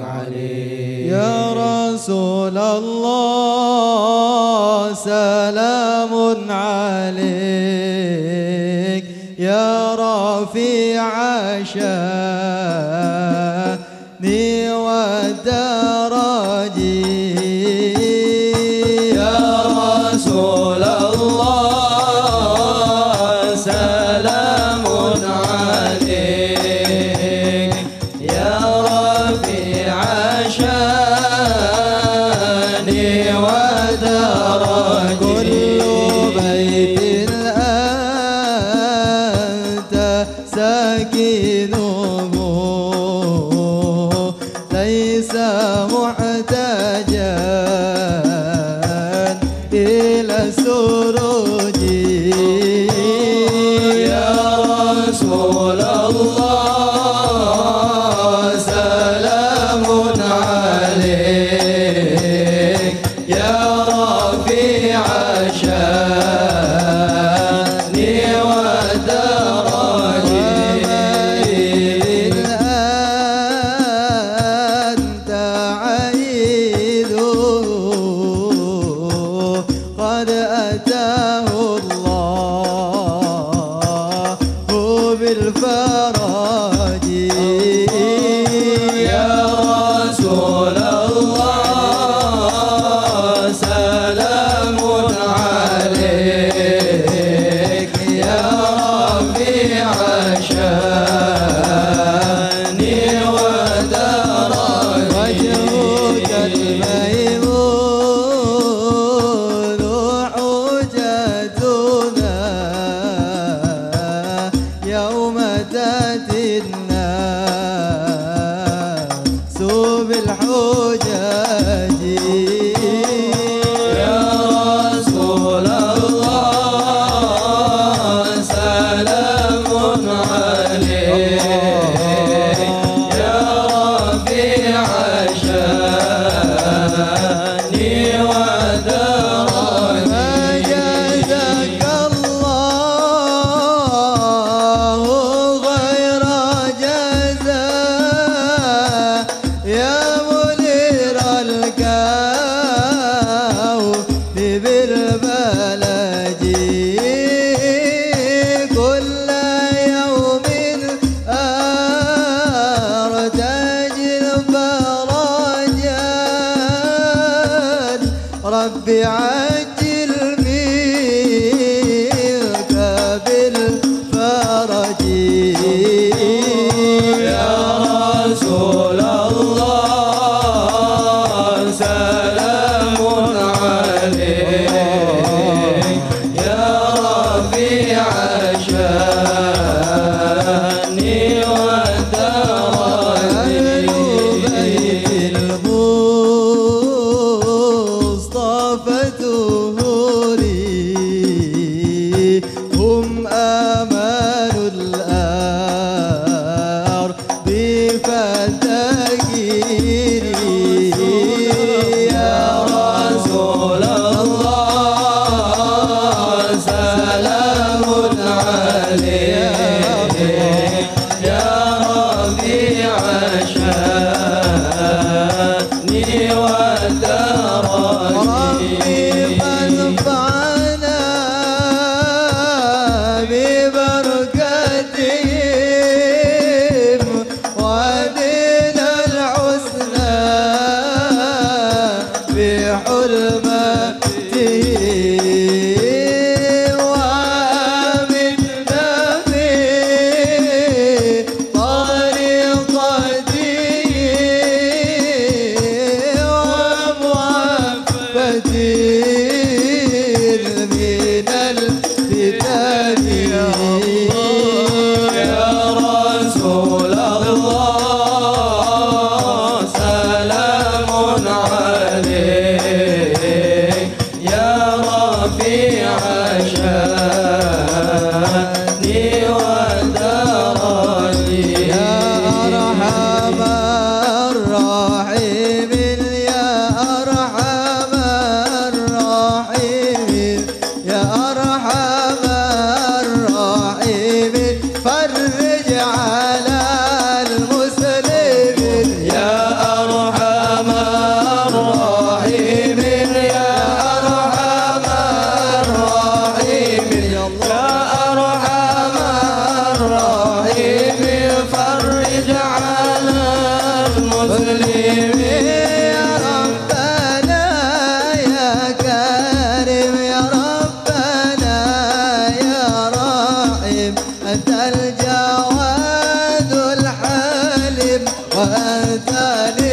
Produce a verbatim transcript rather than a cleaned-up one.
عليك يا رسول الله سلام عليك يا رفيع شاني والدرج يا رسول الله سلام عليك يا رفيع شاني ودرج كل بيت أنت ساكنه ليس محتاجا إلى السروج يا رسول الله سلام عليك يا رفيع شاني ودرج أنت عيد قد أتاه الله بالفرج يا رسول الله سلام عليك يا رفيع شاني ودرج وجهك الميمون حجتنا يوم تأتي الناس بالحجج يا رسول الله سلام عليك يا رفيع شاني ودرج جزاك الله غير جزاء يا منير الكون بالبلد كل يوم أرتجي الفرجا ربي عجل منك بالفرج يا رسول الله سلام عليك يا رفيع شاني ودرج المصطفى ثاني